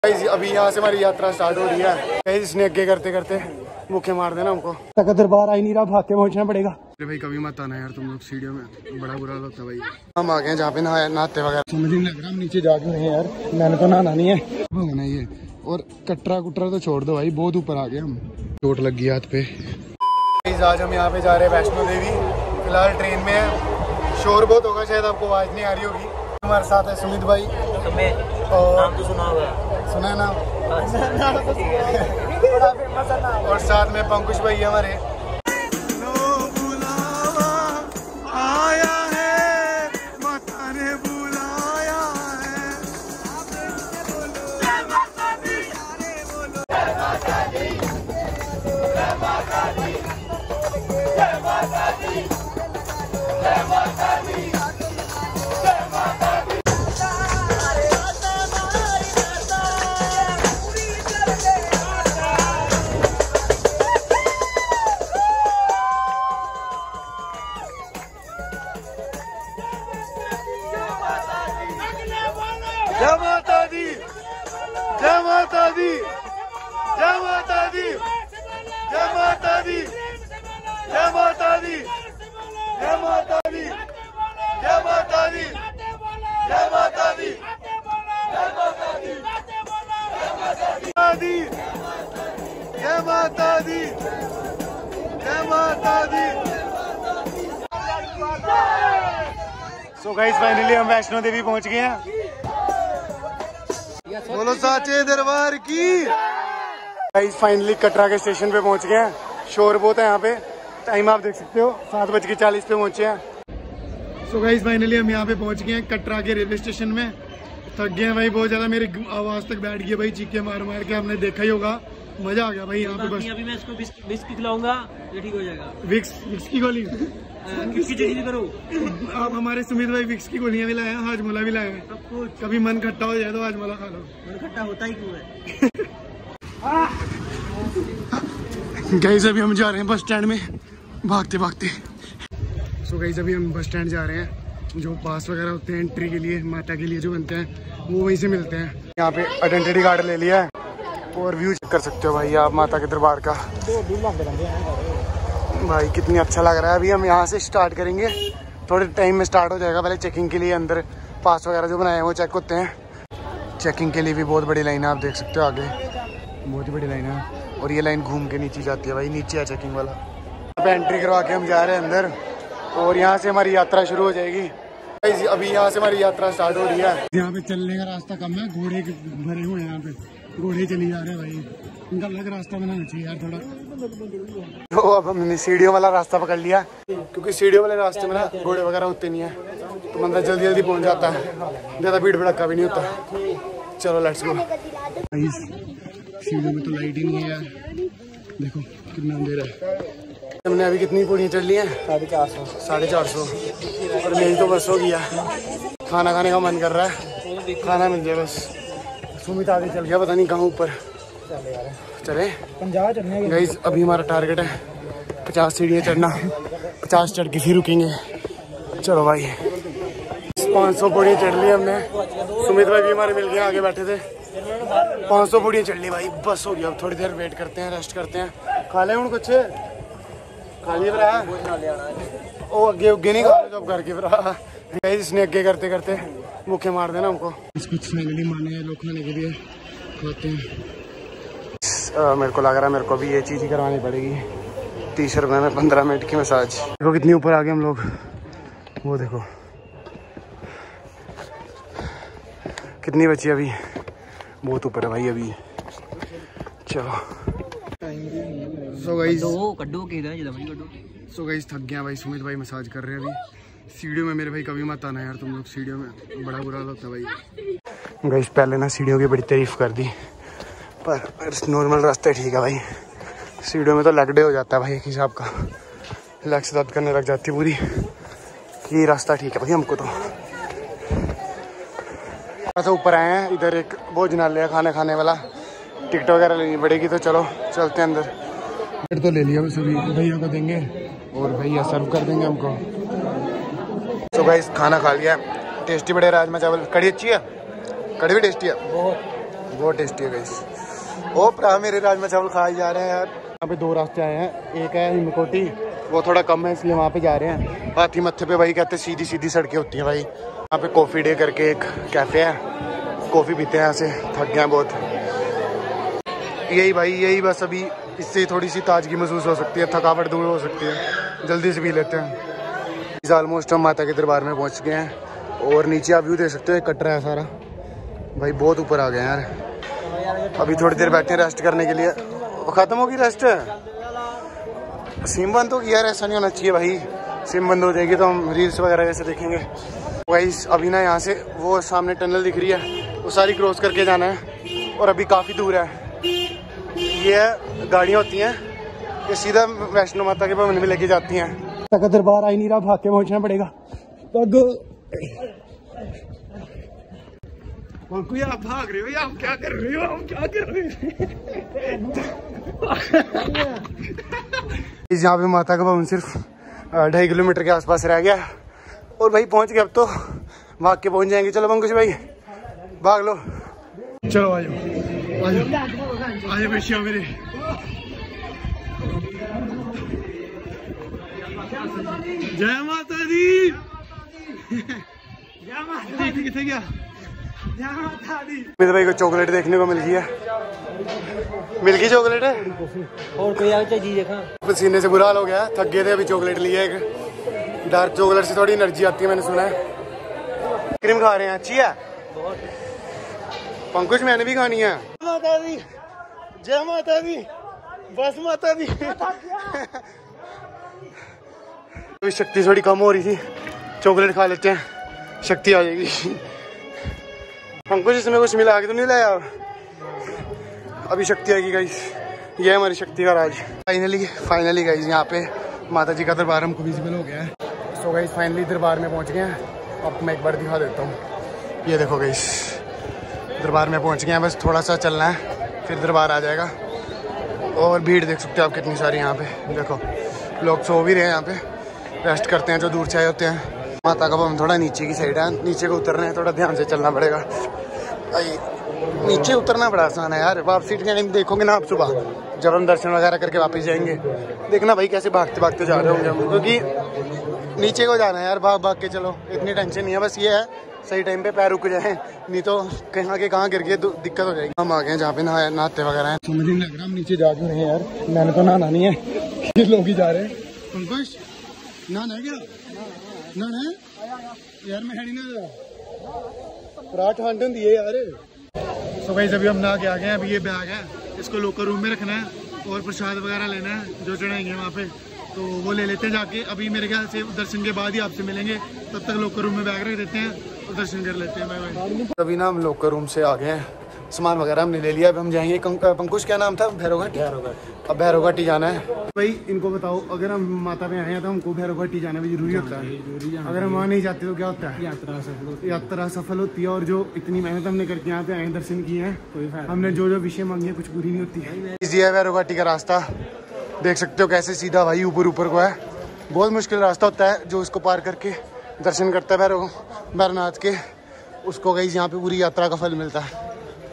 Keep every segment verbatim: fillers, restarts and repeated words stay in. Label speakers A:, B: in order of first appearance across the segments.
A: अभी यहाँ से हमारी यात्रा स्टार्ट हो रही है। इसने आगे करते करते मुख्य मार देना हमको। तक दरबार आई नहीं रहा, भाग के पहुंचना पड़ेगा। अरे भाई कभी मत आना यार तुम लोग सीढ़ियों में, बड़ा बुरा होता है भाई। हम आ गए जहाँ पे नहा नहाते वगैरह समझ नहीं लग रहा, हम नीचे जा चुके हैं यार। मैंने तो नहाना नहीं है ना ये। और कटरा कुटरा तो छोड़ दो भाई, बहुत ऊपर आ गए हम, चोट लग गई हाथ पे। आज हम यहाँ पे जा रहे हैं वैष्णो देवी। फिलहाल ट्रेन में है, शोर बहुत होगा, शायद आपको आवाज नहीं आ रही होगी। हमारे साथ है सुमित भाई, और नाम तो सुना होगा, सुना ना और साथ में पंकुश भाई है हमारे। आया है माता ने बुलाया है। जय माता दी, जय माता दी, जय माता दी, जय माता दी, जय माता दी, जय माता दी। जय माता दी, जय माता दी, जय माता दी, जय माता दी, जय माता दी, जय माता दी, जय माता दी, जय माता दी, जय माता दी, जय माता दी, जय माता दी। सो गाइस फाइनली हम वैष्णो देवी पहुंच गए हैं। बोलो साचे दरबार की। गाइस फाइनली कटरा के स्टेशन पे पहुंच गए हैं। शोर बहुत है यहाँ पे, टाइम आप देख सकते हो, सात बज के चालीस पे पहुंचे हैं। सो गाइस फाइनली हम यहाँ पे पहुंच गए हैं कटरा के रेलवे स्टेशन में। थक गए हैं भाई बहुत ज्यादा, मेरी आवाज तक बैठ गई भाई, चीखे मार मार के। आपने देखा ही होगा, मजा आ गया भाई यहाँ पे। बस अभी मैं इसको विक्स खिलाऊंगा, ये ठीक हो जाएगा। विक्स विक्स की गोली करो आप। हमारे सुमित भाई विक्स की गोलियां भी लाए हैं, हाजमोला भी लाए हैं। कभी मन खट्टा हो जाए तो हाजमोला खा लो। मन खट्टा होता ही क्यों है। गाइस अभी हम जा रहे हैं बस स्टैंड में, भागते भागते। सो गाइस अभी हम बस स्टैंड जा रहे हैं। जो पास वगैरह होते हैं एंट्री के लिए, माता के लिए जो बनते हैं, वो वहीं से मिलते हैं। यहाँ पे आइडेंटिटी कार्ड ले लिया है और व्यू चेक कर सकते हो भाई आप माता के दरबार का। भाई कितनी अच्छा लग रहा है। अभी हम यहाँ से स्टार्ट करेंगे, थोड़े टाइम में स्टार्ट हो जाएगा। पहले चेकिंग के लिए अंदर पास वगैरह जो बनाए हैं वो चेक होते हैं। चेकिंग के लिए भी बहुत बड़ी लाइन है, आप देख सकते हो आगे बहुत ही बड़ी लाइन है। और ये लाइन घूम के नीचे जाती है भाई, नीचे है चेकिंग वाला। यहाँ पे एंट्री करवा के हम जा रहे हैं अंदर और यहाँ से हमारी यात्रा शुरू हो जाएगी। अभी यहाँ से हमारी यात्रा स्टार्ट हो रही है। यहाँ पे चलने का रास्ता कम है, घोड़े भरे हुए हैं यहाँ पे, घोड़े चली जा रहे हैं भाई। इनका अलग रास्ता बनाना चाहिए यार थोड़ा। तो अब हमने सीढ़ियों वाला रास्ता पकड़ लिया, क्योंकि सीढ़ियों वाले रास्ते में ना घोड़े वगैरह होते नहीं है, तो बंदा जल्दी जल्दी पहुंच जाता है, ज्यादा भीड़ भड़का भी नहीं होता। चलो लेट्स गो। सीढ़ियों में तो लाइट ही नहीं है यार, देखो कितना अंधेरा है। हमने अभी कितनी पौड़ियाँ चढ़ ली हैं? साढ़े चार सौ साढ़े चार सौ और मेरी तो बस हो गया। खाना खाने का मन कर रहा है, खाना मिल जाए बस। सुमित आगे चल गया, पता नहीं कहाँ ऊपर चले। गाइस अभी हमारा टारगेट है पचास सीढ़ियाँ चढ़ना, पचास चढ़ के फिर रुकेंगे। चलो भाई पाँच सौ पौड़ियाँ चढ़ ली हमने। सुमित भाई भी हमारे मिल गए, आगे बैठे थे। पाँच सौ पौड़ियाँ चढ़ ली भाई, बस हो गया। अब थोड़ी देर वेट करते हैं, रेस्ट करते हैं। खा ले कुछ खा लिए ओ अगे उगे नहीं खा ले जब घर के फिर। इसने अगे करते करते मुख्य मार देना हमको। कुछ फाइनली माने हैं लोग खाने के लिए, खाते हैं। मेरे को लग रहा है मेरे को भी ये चीज़ ही करवानी पड़ेगी। तीस रुपये में पंद्रह मिनट की मसाज। देखो कितनी ऊपर आ गए हम लोग, वो देखो कितनी बची अभी, बहुत ऊपर है भाई अभी। चलो सो गाइस सो गाइस थक गया भाई। सुमित भाई मसाज कर रहे हैं अभी सीढ़ियों में। मेरे भाई कभी मत आना यार तुम लोग सीढ़ियों में, बड़ा बुरा होता है भाई। गाइस पहले ना सीढ़ियों की बड़ी तारीफ कर दी, पर नॉर्मल रास्ते ठीक है भाई। सीढ़ियों में तो लेग डे हो जाता है भाई एक हिसाब का, लेग से दर्द करने लग जाती है पूरी। ये रास्ता ठीक है भाई हमको तो। ऐसा ऊपर आए हैं, इधर एक भोजनालय खाना खाने वाला, टिकट वगैरह लेनी पड़ेगी। तो चलो चलते हैं अंदर। टिकट तो ले लिया सभी, भैया को देंगे और भैया सर्व कर देंगे हमको। तो गाइस खाना खा लिया, टेस्टी बड़े राजमा चावल। कड़ी अच्छी है, कड़ी भी टेस्टी है, बहुत बहुत टेस्टी है गाइस। ओ भरा मेरे राजमा चावल खाए जा रहे हैं यार। यहाँ पे दो रास्ते आए हैं, एक है हिमकोटी, वो थोड़ा कम है इसलिए वहाँ पे जा रहे हैं। हाथी मत्थे पे भाई कहते सीधी सीधी सड़कें होती हैं भाई। यहाँ पे कॉफ़ी डे करके एक कैफ़े है, कॉफ़ी पीते हैं यहाँ से, थक गए बहुत। यही भाई यही बस अभी इससे थोड़ी सी ताजगी महसूस हो सकती है, थकावट दूर हो सकती है, जल्दी से पी लेते हैं। इस ऑलमोस्ट हम माता के दरबार में पहुँच गए हैं और नीचे आप व्यू देख सकते हो, कटरा है सारा भाई, बहुत ऊपर आ गए यार। अभी थोड़ी देर बैठे हैं रेस्ट करने के लिए। ख़त्म होगी रेस्ट, सिम बंद होगी यार, ऐसा नहीं होना चाहिए भाई। सिम बंद हो जाएगी तो हम रील्स वगैरह कैसे देखेंगे। गाइस अभी ना यहाँ से वो सामने टनल दिख रही है, वो सारी क्रॉस करके जाना है और अभी काफ़ी दूर है। ये गाड़ियाँ होती हैं ये सीधा वैष्णो माता के भवन में लेके जाती हैं। तक दरबार आई नहीं रहा, भाग के पहुँचना पड़ेगा। पंकु यार आप भाग रहे हो या आप क्या कर रहे हो, आप क्या कर रहे हो? यहाँ पे माता का भवन सिर्फ ढाई किलोमीटर के आसपास रह गया और भाई पहुंच गए, अब तो भाग के पहुंच जाएंगे। चलो पंकुश भाई भाग लो, चलो आ जाओ आ जाओ आ जाओ बेशिया मेरे। जय माता दी, जय माता दी। किथे गया? मेरे भाई को चॉकलेट देखने को मिल गई है, मिल गई चॉकलेट है और कोई चीज देखा। पसीने से बुरा हाल हो गया, थक गए थे, अभी चॉकलेट लिया एक। डार्क चॉकलेट से थोड़ी एनर्जी आती है मैंने सुना है। क्रीम खा रहे हैं, अच्छी है पंकुश, मैंने भी खानी है। माता दी, जय माता दी, बस माता दी। अभी शक्ति थोड़ी कम हो रही थी, चॉकलेट खा लेते हैं, शक्ति आ जाएगी। पंकुश इसमें कुछ मिला के तो नहीं लाया, अभी शक्ति आएगी गाइस, ये है हमारी शक्ति का राज। फाइनली फाइनली गाइस यहाँ पे माता जी का दरबार हमको विजिबल हो गया है। सो गाइस फाइनली दरबार में पहुँच गए हैं। अब मैं एक बार दिखा देता हूँ, ये देखो गाइस दरबार में पहुँच गए हैं, बस थोड़ा सा चलना है फिर दरबार आ जाएगा। और भीड़ देख सकते हो आप कितनी सारी यहाँ पे, देखो लोग सो भी रहे हैं यहाँ पे, रेस्ट करते हैं जो दूर से आए होते हैं। माता का भवन थोड़ा नीचे की साइड है, नीचे को उतरना है, थोड़ा ध्यान से चलना पड़ेगा। नीचे उतरना बड़ा आसान है यार, वापसी टाइम देखोगे ना आप सुबह जब हम दर्शन वगैरह करके वापस जाएंगे, देखना भाई कैसे भागते भागते जा रहे होंगे हम, क्योंकि नीचे को जाना है यार, भाग भाग के चलो, इतनी टेंशन नहीं है। बस ये है सही टाइम पे पैर रुक जाए, नहीं तो कहीं के कहाँ गिर गए तो दिक्कत हो जाएगी। हम आ गए जहाँ पे नहा नहाते वगैरह हैं, समझ नहीं लग रहा हम नीचे जा क्यों रहे हैं यार। मैंने तो नहाना नहीं है, ये लोग ही जा रहे हैं। पंकज नहाना है क्या? नहाना है यार, मैं नहीं ना रात ठंड होती है यार। तो भाई अभी हम नहा के आ गए हैं, अभी ये बैग है, इसको लोकर रूम में रखना है और प्रसाद वगैरह लेना है जो चढ़ाएंगे वहाँ पे, तो वो ले लेते हैं जाके। अभी मेरे ख्याल से दर्शन के बाद ही आपसे मिलेंगे, तब तक लोकर रूम में बैग रख देते हैं और दर्शन कर लेते हैं। Bye bye. अभी ना हम लोकर रूम से आ गए हैं, सामान वगैरह हमने ले लिया, अब हम जाएंगे। पंकुश क्या नाम था? भैरव घाटी। अब भैरव घाटी जाना है। भाई इनको बताओ, अगर हम माता में आए हैं तो हमको भैरव घाटी जाना भी जरूरी होता है, अगर हम वहाँ नहीं जाते तो क्या होता है? यात्रा सफल यात्रा सफल होती है। और जो इतनी मेहनत हमने करके यहाँ पे आए दर्शन किए हैं, हमने जो जो विषय मांगी है कुछ पूरी नहीं होती है। इजी है भैरव घाटी का रास्ता, देख सकते हो कैसे सीधा भाई ऊपर ऊपर को है। बहुत मुश्किल रास्ता होता है, जो इसको पार करके दर्शन करता है भैरव भैरवनाथ के, उसको गई यहाँ पे पूरी यात्रा का फल मिलता है।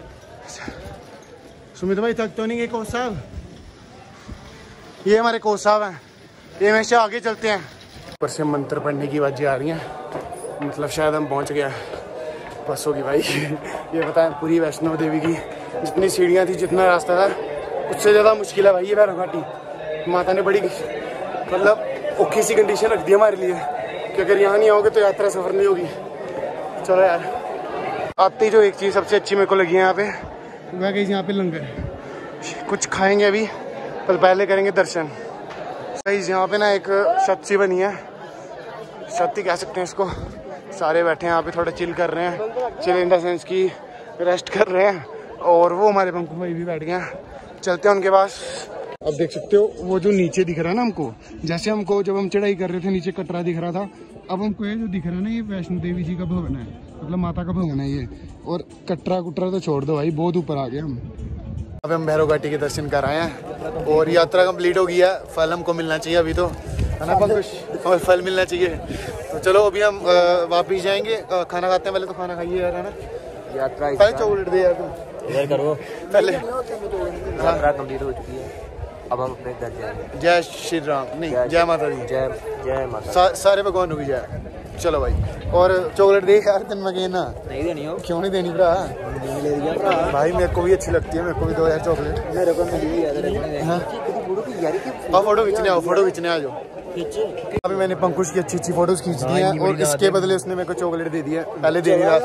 A: सुमित भाई थक तो नहीं गए कोच साहब? ये हमारे कोच साहब हैं, ये हमेशा आगे चलते हैं। ऊपर से मंत्र पढ़ने की आवाज़ें आ रही हैं, मतलब शायद हम पहुंच गए। बस होगी भाई। ये बताएं पूरी वैष्णो देवी की जितनी सीढ़ियाँ थी, जितना रास्ता था, उससे ज़्यादा मुश्किल है भाई ये भैरव घाटी। माता ने बड़ी मतलब औखी सी कंडीशन रख दी हमारे लिए कि अगर यहाँ नहीं आओगे तो यात्रा सफर नहीं होगी। चलो यार, आते ही जो एक चीज़ सबसे अच्छी मेरे को लगी है यहाँ पे, वह गई यहाँ पे लंगर। कुछ खाएंगे अभी, पर पहले करेंगे दर्शन। सही यहाँ पे ना एक छत सी बनी है, छत ही कह सकते हैं इसको। सारे बैठे हैं यहाँ पे, थोड़ा चिल कर रहे हैं, चिल इन द सेंस की रेस्ट कर रहे हैं। और वो हमारे पंकु भाई भी बैठ गए हैं, चलते हैं उनके पास। अब देख सकते हो वो जो नीचे दिख रहा है ना हमको, जैसे हमको जब हम चढ़ाई कर रहे थे नीचे कटरा दिख रहा था, अब हमको ये जो दिख रहा है ना, ये वैष्णो देवी जी का भवन है, मतलब माता का भवन है ये। और कटरा कुटरा तो छोड़ दो भाई, बहुत ऊपर आ गए हम। अब हम भैरव घाटी के दर्शन कर आए हैं और यात्रा कंप्लीट हो गई है। फल हमको मिलना चाहिए अभी तो, है ना पंकुश? और फल मिलना चाहिए। तो चलो अभी हम वापिस जाएंगे, खाना खाते हैं। पहले तो खाना खाइए यार, है ना? यात्रा पहले चॉकलेट दे यार तुम।
B: इधर करो
A: पहले
B: यात्रा कंप्लीट हो चुकी है, अब हम अपने घर जाएंगे।
A: जय श्री राम नहीं जय माता दी,
B: जय जय माता
A: सा, सारे भगवान की जय। चलो भाई, और चॉकलेट देख यार तेन मैं कहना
B: नहीं देनी हो,
A: क्यों नहीं देनी भरा? भाई मेरे को भी अच्छी लगती है, मेरे को भी दो यार चॉकलेट।
B: मेरे को मिली है
A: हाँ फोटो खींचने आओ, फोटो खींचने आ जाओ। अभी मैंने पंकुश की अच्छी अच्छी फोटोज खींच दी हैं और इसके बदले उसने मेरे को चॉकलेट दे दिया। पहले दे दिया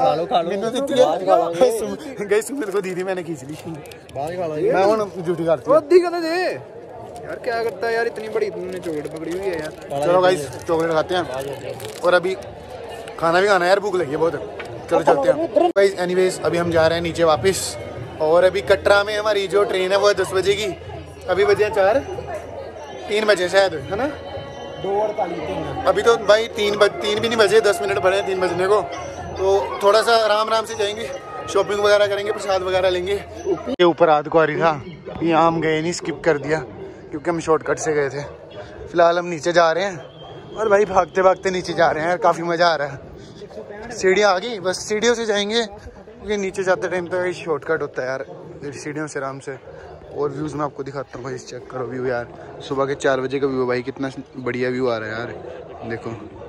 A: गई सुमित को दी थी, मैंने खींच ली। मैं हूँ ड्यूटी करती
C: यार क्या करता है यार, इतनी बड़ी तुमने चॉकलेट पकड़ी हुई है यार।
A: चलो गाइस चॉकलेट खाते हैं और अभी खाना भी खाना है यार, भूख लगी है बहुत। चलो चलते हैं गाइस। एनीवेज अभी हम जा रहे हैं नीचे वापस, और अभी कटरा में हमारी जो ट्रेन है वो है दस बजे की। अभी बजे चार तीन बजे शायद, है ना?
C: दो अड़तालीस
A: अभी तो भाई तीन बज तीन भी नहीं बजे, दस मिनट पड़े हैं तीन बजने को। तो थोड़ा सा आराम आराम से जाएंगे, शॉपिंग वगैरह करेंगे, प्रसाद वगैरह लेंगे। ये ऊपर आध कुआरी था, यहाँ हम गए नहीं, स्किप कर दिया क्योंकि हम शॉर्टकट से गए थे। फिलहाल हम नीचे जा रहे हैं और भाई भागते भागते नीचे जा रहे हैं यार, काफ़ी मज़ा आ रहा है। सीढ़ियाँ आ गई, बस सीढ़ियों से जाएंगे क्योंकि नीचे जाते टाइम तो भाई शॉर्टकट होता है यार, सीढ़ियों से आराम से। और व्यूज़ मैं आपको दिखाता हूँ भाई, चेक करो व्यू यार, सुबह के चार बजे का व्यू भाई, कितना बढ़िया व्यू आ रहा है यार। देखो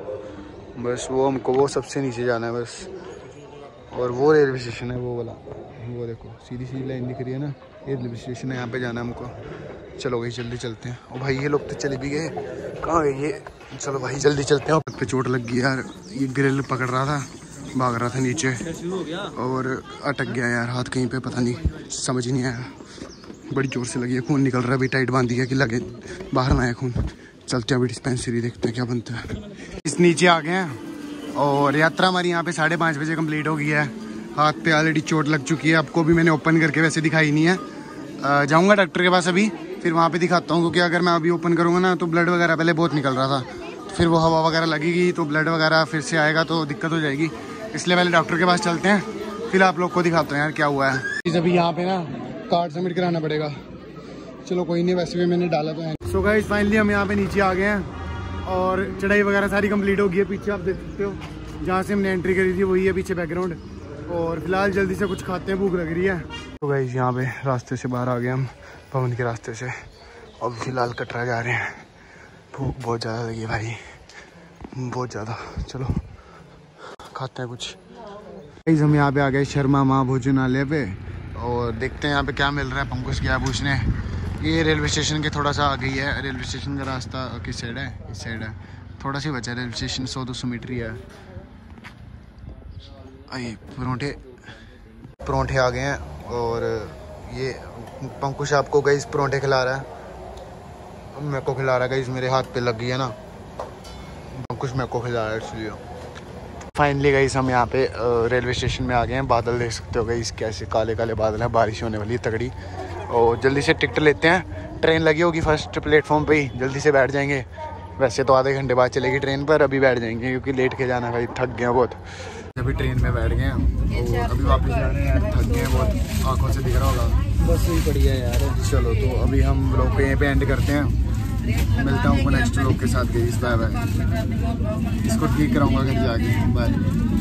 A: बस वो हमको वो सबसे नीचे जाना है बस, और वो रेलवे स्टेशन है वो वाला, वो देखो सीधी सीधी लाइन दिख रही है ना, ये रेलवे स्टेशन है, यहाँ पे जाना है हमको। चलो भाई जल्दी चलते हैं। और भाई ये लोग तो चले भी गए, कहाँ गए ये? चलो भाई जल्दी चलते हैं। पे चोट लग गई यार, ये ग्रिल पकड़ रहा था, भाग रहा था नीचे और अटक गया यार हाथ कहीं पे, पता नहीं समझ ही नहीं आया, बड़ी जोर से लगी है, खून निकल रहा है अभी, टाइट बांध दिया कि लगे बाहर ना आया खून। चलते हैं अभी डिस्पेंसरी, देखते हैं क्या बनता है। इस नीचे आ गए हैं और यात्रा हमारी यहाँ पे साढ़े पाँच बजे कंप्लीट हो गई है। हाथ पे ऑलरेडी चोट लग चुकी है, आपको भी मैंने ओपन करके वैसे दिखाई नहीं है। जाऊँगा डॉक्टर के पास अभी, फिर वहाँ पे दिखाता हूँ, क्योंकि अगर मैं अभी ओपन करूँगा ना तो ब्लड वगैरह पहले बहुत निकल रहा था, फिर वो हवा वगैरह लगेगी तो ब्लड वगैरह फिर से आएगा तो दिक्कत हो जाएगी, इसलिए पहले डॉक्टर के पास चलते हैं, फिर आप लोग को दिखाता हूँ यार क्या हुआ है। अभी यहाँ पे ना कार्ड सबमिट कराना पड़ेगा, चलो कोई नहीं, वैसे भी मैंने डाला तो है। सो गाइस फाइनली हम यहाँ पे नीचे आ गए हैं और चढ़ाई वगैरह सारी कंप्लीट हो गई है। पीछे आप देख सकते हो जहाँ से हमने एंट्री करी थी वही है पीछे बैकग्राउंड, और फिलहाल जल्दी से कुछ खाते हैं, भूख लग रही है। तो गाइस यहाँ पे रास्ते से बाहर आ गए हम, भवन के रास्ते से, और फिलहाल कटरा जा रहे हैं। भूख बहुत ज़्यादा लगी है भाई, बहुत ज़्यादा। चलो खाते हैं कुछ। गाइस हम यहाँ पे आ गए शर्मा माँ भोजनालय पे, और देखते हैं यहाँ पे क्या मिल रहा है। पंकुश गया पूछने, ये रेलवे स्टेशन के थोड़ा सा आ गई है, रेलवे स्टेशन का रास्ता किस साइड है? इस साइड है, थोड़ा सा बचा है रेलवे स्टेशन, सौ दो सौ मीटर ही है। आई परोंठे परोंठे आ गए हैं, और ये पंकुश आपको गाइस परोंठे खिला रहा है, मेरे को खिला रहा है गाइस, मेरे हाथ पे लग गई है ना, पंकुश मेरे को खिला रहा है इसलिए। फाइनली गाइस हम यहाँ पे रेलवे स्टेशन में आ गए हैं। बादल देख सकते हो गाइस, कैसे काले काले बादल हैं, बारिश होने वाली है तगड़ी। और जल्दी से टिकट लेते हैं, ट्रेन लगी होगी फर्स्ट प्लेटफॉर्म पे ही, जल्दी से बैठ जाएंगे। वैसे तो आधे घंटे बाद चलेगी ट्रेन, पर अभी बैठ जाएंगे क्योंकि लेट के जाना भाई, थक गए बहुत। अभी ट्रेन में बैठ गए हैं और अभी वापस जा रहे हैं, थक गए हैं बहुत, आँखों से दिख रहा होगा।
B: बस ही बढ़िया यार।
A: चलो तो अभी हम लोग यहीं पे एंड करते हैं, मिलता हूँ नेक्स्ट लोग के साथ। गई इस बाय बाय, इसको ठीक कराऊंगा घर जाके, बाय।